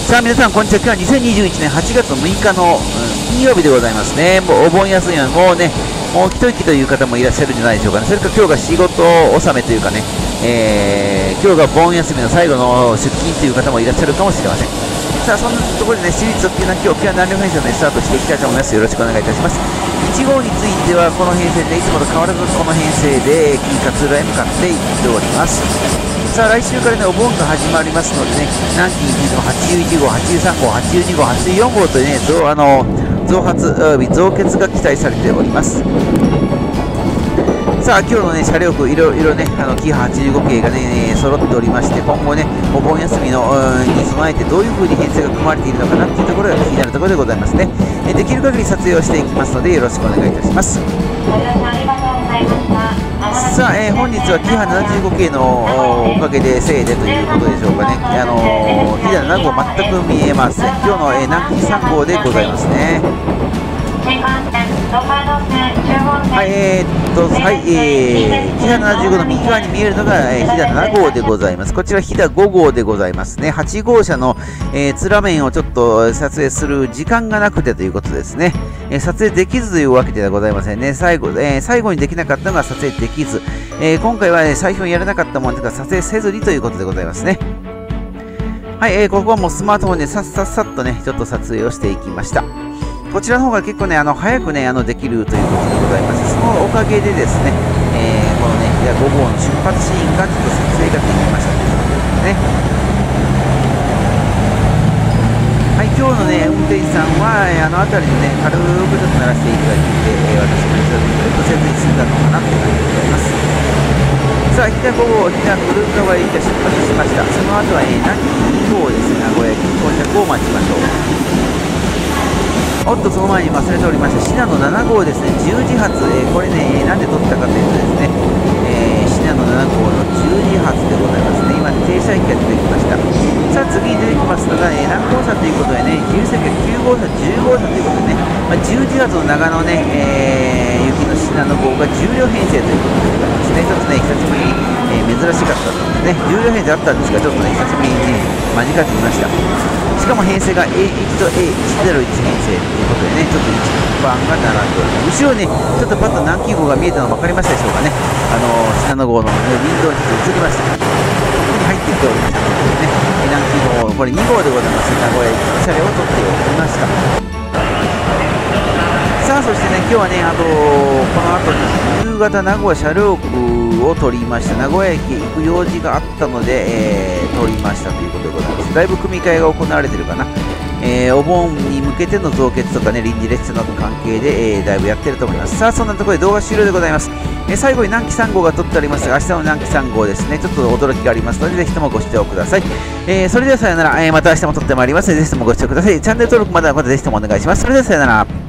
さあ皆さんこんにちは。今日は2021年8月6日の、金曜日でございますね。もうお盆休みはもうね、もう一息という方もいらっしゃるんじゃないでしょうかね。それから今日が仕事納めというかね、今日が盆休みの最後の出勤という方もいらっしゃるかもしれません。さあそんなところでね、私立特急な今日は南緑編成でスタートしていきたいと思います。よろしくお願いいたします。1号についてはこの編成でいつもと変わらずこの編成で勝浦へ向かっていっております。さあ来週からねお盆が始まりますのでね、南紀についても81号、83号、82号、84号というね増発増結が期待されております。さあ今日のね車両区いろいろねキハ85系がね揃っておりまして、今後ねお盆休みのに備えてどういう風に編成が組まれているのかなっていうところが気になるところでございますね。できる限り撮影をしていきますのでよろしくお願いいたします。さあ、本日はキハ75系のおかげでせいでということでしょうかね。キハ7号全く見えません。今日の南紀3号でございますね。はい、キハ75の右側に見えるのが飛騨7号でございます。こちら飛騨5号でございますね。8号車の、面面をちょっと撮影する時間がなくてということですね。撮影できずというわけではございませんね。最後にできなかったのが撮影できず、今回は、最初にやらなかったものというか撮影せずにということでございますね。はい、ここはもうスマートフォンでさっとねちょっと撮影をしていきました。こちらの方が結構ね早くねできるということでございます。そのおかげでですね、このね5号の出発シーンがちょっと撮影ができましたということですね。はい、今日のね運転手さんは辺りでね軽くちょっと鳴らしていただいて、私もちょっとせずに済んだのかなという感じでございます。さあ飛騨5号、飛騨古川駅が出発しました。その後は南紀2号ですね、名古屋駅到着を待ちましょう。おっとその前に忘れておりました信濃7号ですね、10時発、これねなんで撮ったかというとですね、信濃7号の10時発でございますね。今停車駅が出てきました。さあ次に出てきますのが、南号車ということでね、自由席が9号車、10号車ということでね、10時発の長野ね、雪の信濃号が10両編成ということでございますね。ちょっとね久しぶりに、珍しかったですね。10両編成あったんですが、ちょっとね久しぶりにね間近で見ました。しかも編成が A1 と A101 編成ということでね、ちょっと1番が並んでおります。後ろにちょっとパッと南紀号が見えたの分かりましたでしょうかね。信濃号の、ウィンドウに映りました。ここに入ってきておりましたのでね、南紀号、これ2号でございます。名古屋駅の車両を取っておりました。さあそしてね今日はねこの後に夕方名古屋車両区を取りました。名古屋駅行く用事があったので、取りましたということでございます。だいぶ組み替えが行われてるかな。お盆に向けての増結とかね臨時列車の関係で、だいぶやってると思います。さあそんなところで動画終了でございます。最後に南紀3号が撮ってありますが、明日の南紀3号ですね、ちょっと驚きがありますのでぜひともご視聴ください。それではさよなら。また明日も撮ってまいりますのでぜひともご視聴ください。チャンネル登録まだぜひともお願いします。それではさよなら。